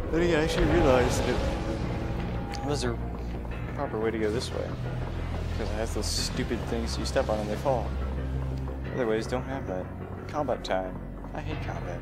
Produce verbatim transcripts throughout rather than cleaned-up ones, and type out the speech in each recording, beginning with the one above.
Then again, I actually realized that it was a proper way to go this way. Because it has those stupid things you step on and they fall. Other ways don't have that. Combat time. I hate combat.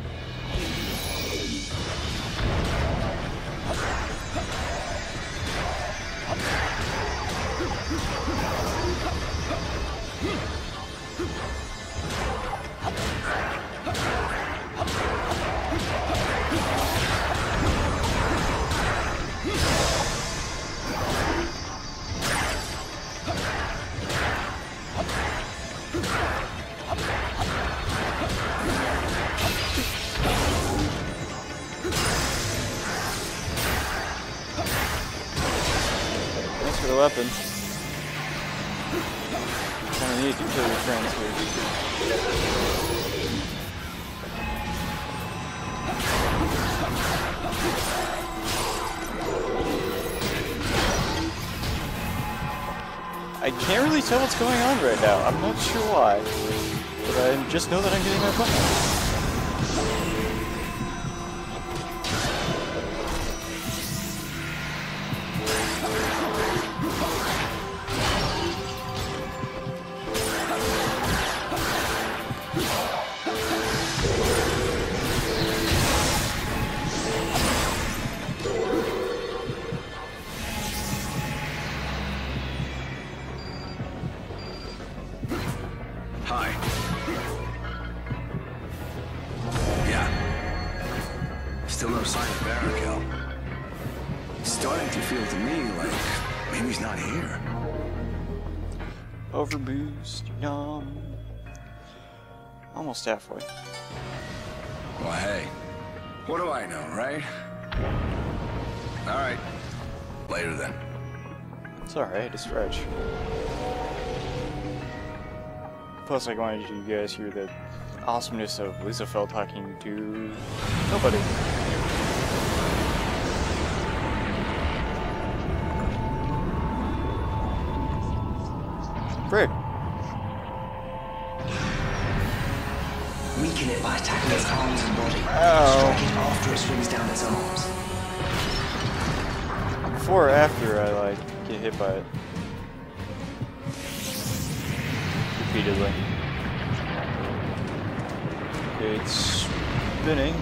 Thanks for the weapon. You kind of need to kill your friends here. I can't really tell what's going on right now. I'm not sure why. But I just know that I'm getting my butt. Hi. Yeah. Still no sign of Barrichello. It's starting to feel to me like maybe he's not here. Overboost, yum. Almost halfway. Well, hey. What do I know, right? Alright. Later then. It's alright to stretch. Plus, I wanted you guys to hear the awesomeness of Lizafel talking to nobody. Frick. Weaken it by attacking its arms and body. Ow. Striking after it swings down its arms. Before or after I, like, get hit by it. Repeatedly. Okay, it's spinning.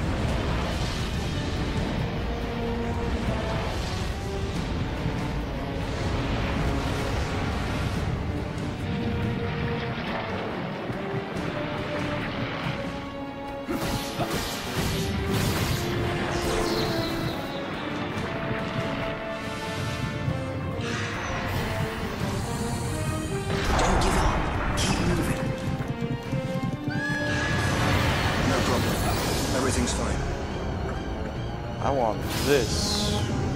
Everything's fine. I want this.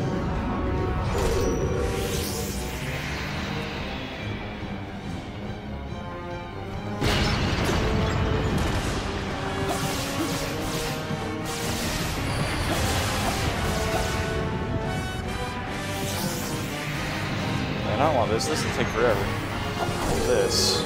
And I want this. This will take forever. I want this.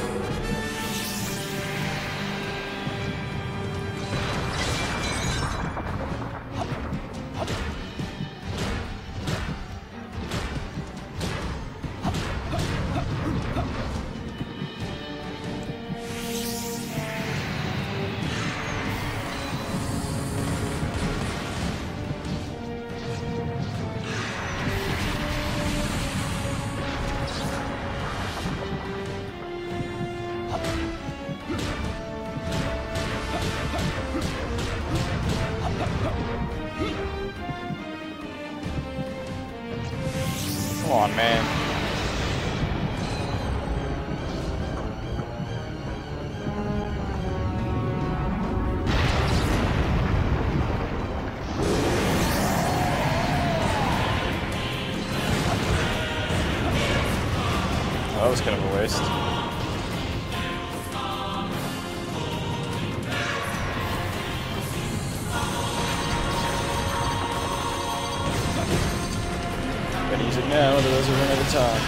Come on, man. Oh, that was kind of a waste. Gotta use it now, otherwise we'll run out of time.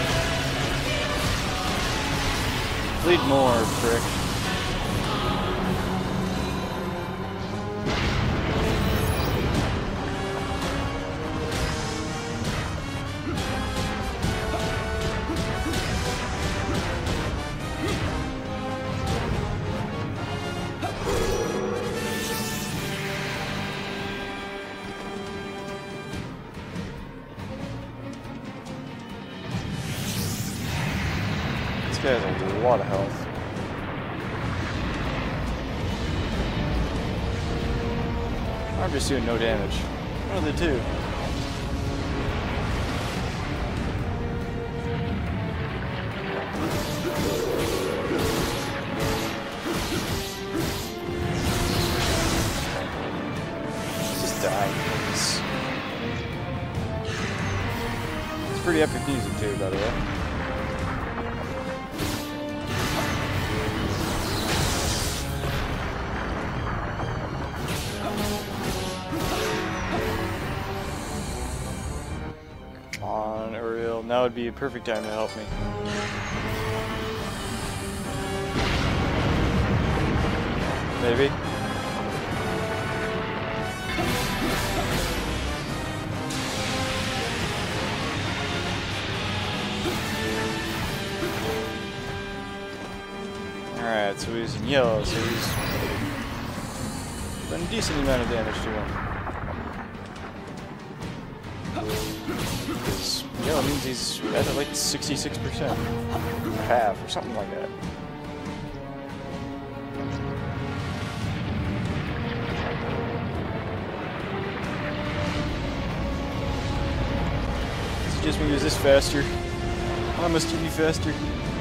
Bleed more, frick. guy has a lot of health. I'm just doing no damage. One of the two. Just die. It's, it's pretty epic music too, by the way. Now would be a perfect time to help me. Maybe. Alright, so he's in yellow, so he's done a decent amount of damage to him. Because yellow means he's at like sixty-six percent. Or half, or something like that. Suggest me use this faster. I must be faster.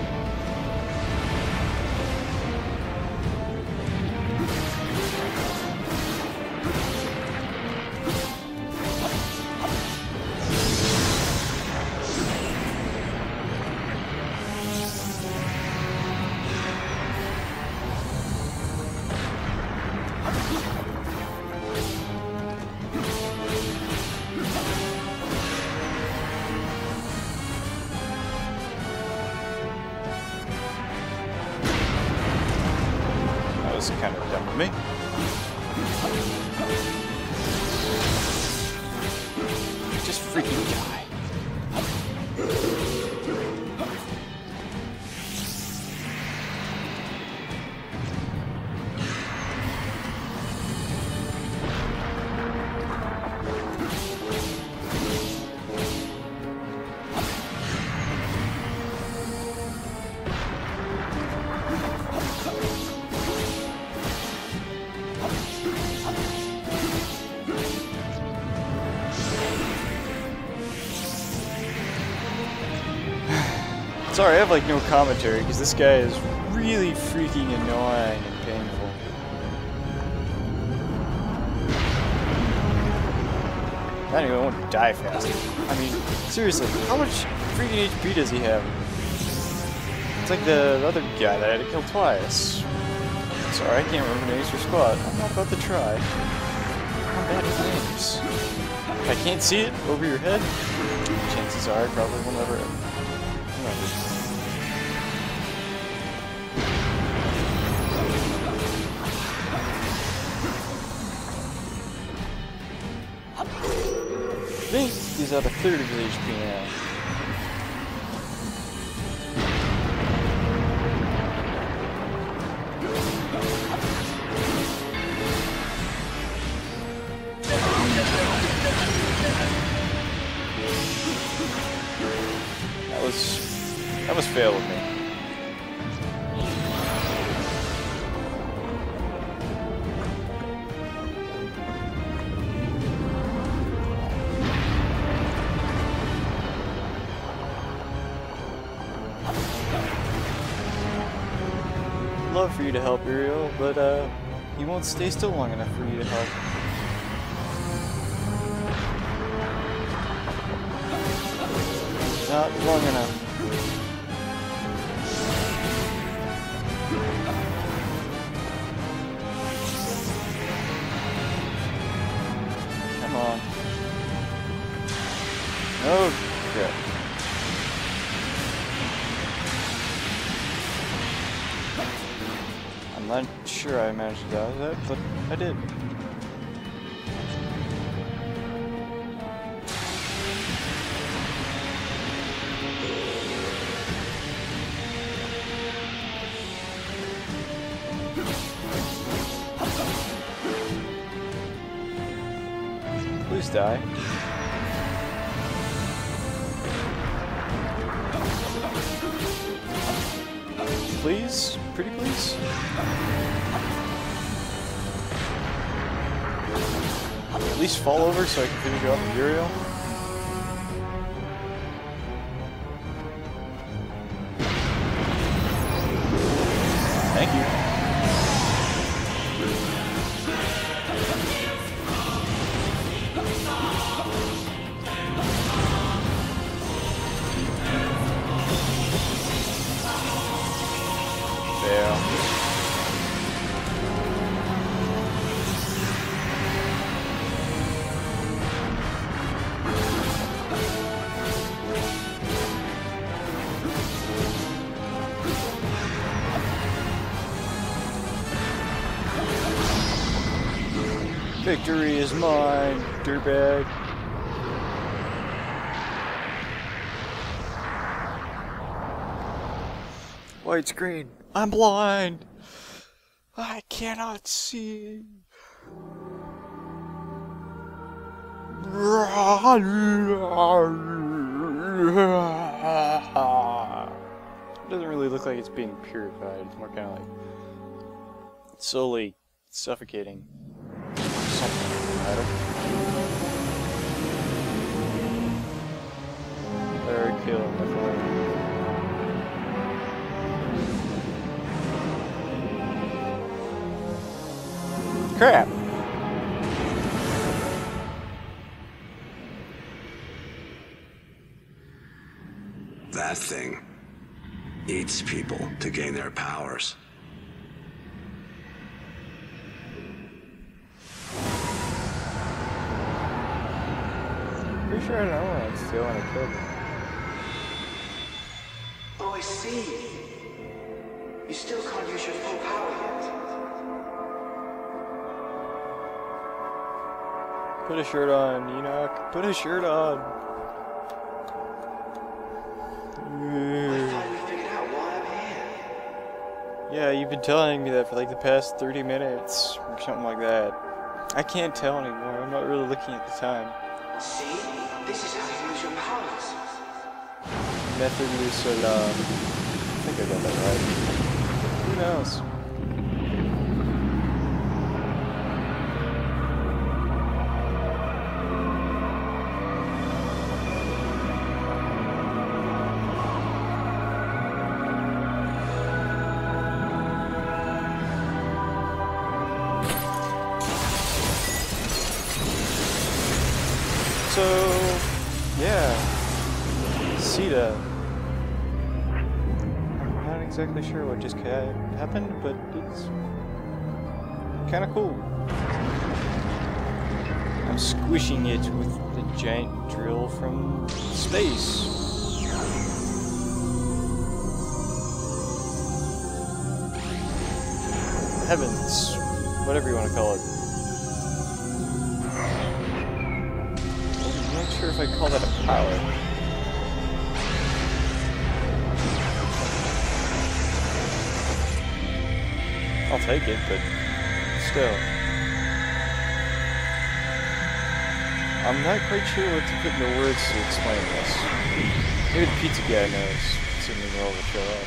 Kind of dumb of me. Just freaking die. Sorry, I have like no commentary because this guy is really freaking annoying and painful. I don't even want to die faster. I mean, seriously, how much freaking H P does he have? It's like the other guy that I had to kill twice. Sorry, I can't remember names for squad. I'm not about to try. I'm bad with names. If I can't see it over your head, chances are I probably will never remember. I think he's at a third of his H P now. That was that was fail with me. Love for you to help Uriel, but uh, he won't stay still long enough for you to help. Not long enough. Come on. Okay. I'm not sure I managed to dodge that, but I did. Please die. Please? Pretty please? At least fall over so I can finish off the Uriel. Thank you. Fail. Victory is mine, dirtbag. White screen. I'm blind. I cannot see. It doesn't really look like it's being purified. It's more kind of like slowly suffocating. I don't Very kill my phone. Crap! That thing eats people to gain their powers. Pretty sure I know when it's still on a kill. Oh, I see. You still can't use your full power yet. Put a shirt on, Enoch. Put a shirt on. I finally figured out why I'm here. Yeah, you've been telling me that for like the past thirty minutes or something like that. I can't tell anymore. I'm not really looking at the time. See? This is how you use your powers. Method du Solar. I think I got that right. Who knows? So, yeah, Sita. I'm not exactly sure what just happened, but it's kind of cool. I'm squishing it with the giant drill from space. Heavens, whatever you want to call it. I'm not sure if I call that a power. I'll take it, but still. I'm not quite sure what to put into words to explain this. Maybe the pizza guy knows, assuming we're all gonna show up.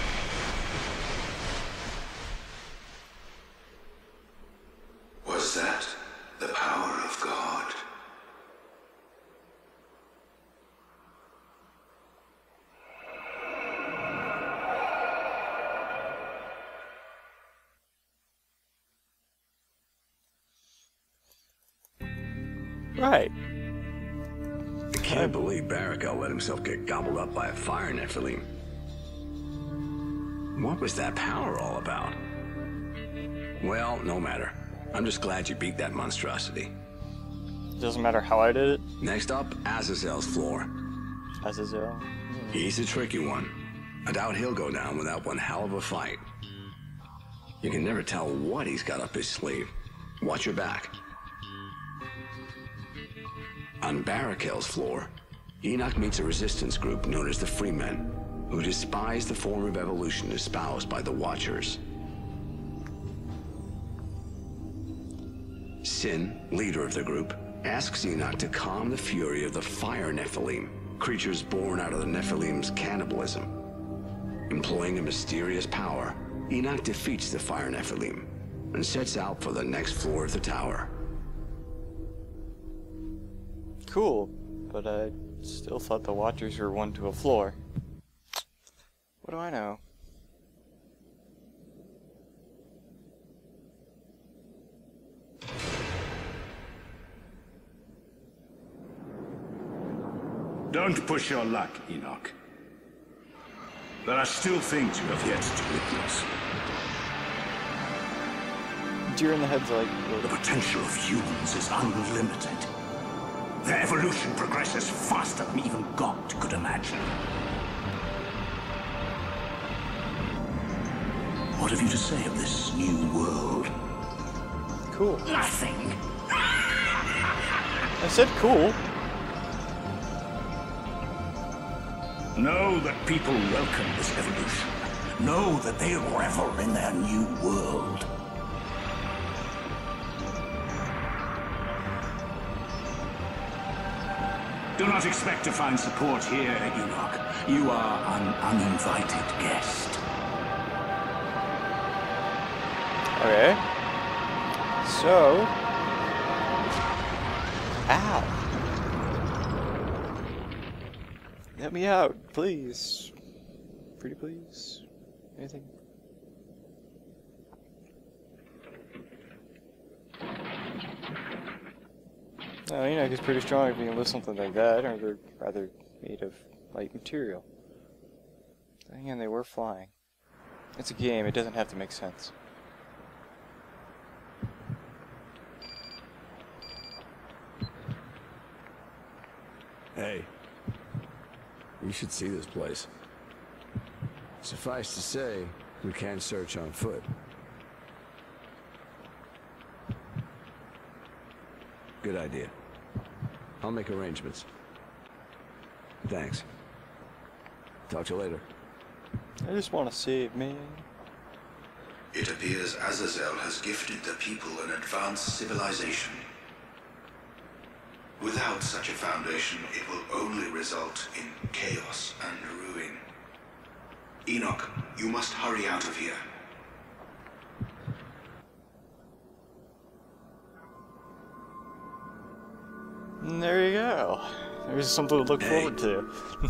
Was that the power of God? Right. I can't believe Barakel let himself get gobbled up by a fire Nephilim. What was that power all about? Well, no matter. I'm just glad you beat that monstrosity. Doesn't matter how I did it. Next up, Azazel's floor. Azazel. He's a tricky one. I doubt he'll go down without one hell of a fight. You can never tell what he's got up his sleeve. Watch your back. On Barakel's floor, Enoch meets a resistance group known as the Freemen, who despise the form of evolution espoused by the Watchers. Sin, leader of the group, asks Enoch to calm the fury of the fire Nephilim, creatures born out of the Nephilim's cannibalism. Employing a mysterious power, Enoch defeats the Fire Nephilim and sets out for the next floor of the tower. Cool, but I still thought the Watchers were one to a floor. What do I know? Don't push your luck, Enoch. There are still things you have yet to witness. Deer in the head's like... The potential of humans is unlimited. Their evolution progresses faster than even God could imagine. What have you to say of this new world? Cool. Nothing. I said cool. Know that people welcome this evolution. Know that they revel in their new world. Do not expect to find support here, Enoch. You are an uninvited guest. Okay. So... Ow. Let me out, please. Pretty please. Anything? No, Enoch is pretty strong if you can lift something like that, or they're rather made of light material. Then again, they were flying. It's a game, it doesn't have to make sense. Hey. You should see this place. Suffice to say, we can search on foot. Good idea. I'll make arrangements. Thanks. Talk to you later. I just want to save me. It appears Azazel has gifted the people an advanced civilization. Without such a foundation, it will only result in chaos and ruin. Enoch, you must hurry out of here. And there you go. There's something to look Hey. forward to.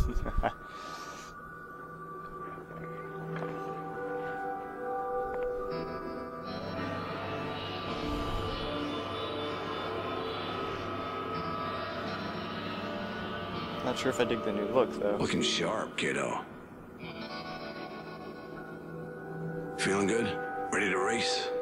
Not sure if I dig the new look, though. Looking sharp, kiddo. Feeling good? Ready to race?